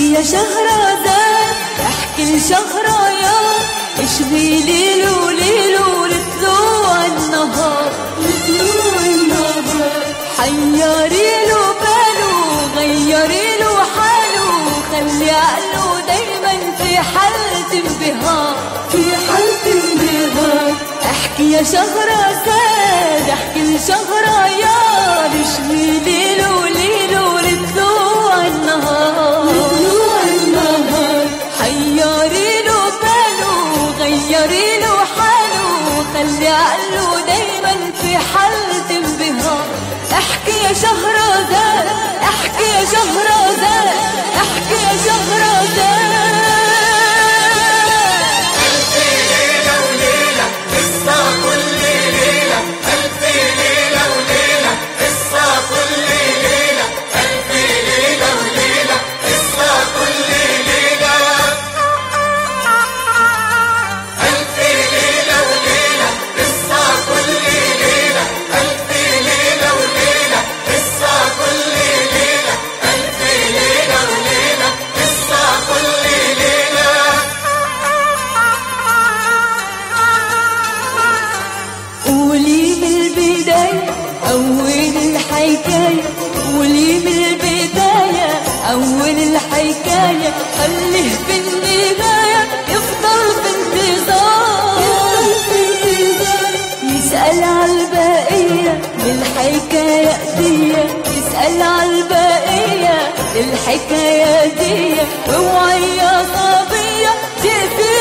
يا شهرزاد احكي لشهريار، اشغي ليله ليله لطلوع النهار، لطلوع النهار. حيري له باله غيري له حاله، خلي عقله دايما في حالة انبهار، في حالة انبهار. احكي يا شهرزاد احكي لشهريار، اشغي ليله ليله لطلوع النهار، لطلوع النهار. حيري له باله غيري له حاله، خلي عقله دايما في حالة انبهار. احكي يا شهرزاد احكي يا شهرزاد احكي يا شهرزاد. ألف ليلة وليلة قصة كل ليلة، ألف ليلة وليلة قصة كل ليلة، ألف ليلة وليلة قصة كل ليلة، ألف ليلة وليلة قصة كل ليلة، ألف ليلة وليلة قصة كل ليلة، ألف ليلة وليلة قصة كل ليلة. قولي من البداية أول الحكاية، قولي من البداية أول الحكاية، خليه في النهاية يفضل في انتظار، يسأل عالبقية للحكاية دي، يسأل عالبقية للحكاية دي. اوعي يا صبية تقفي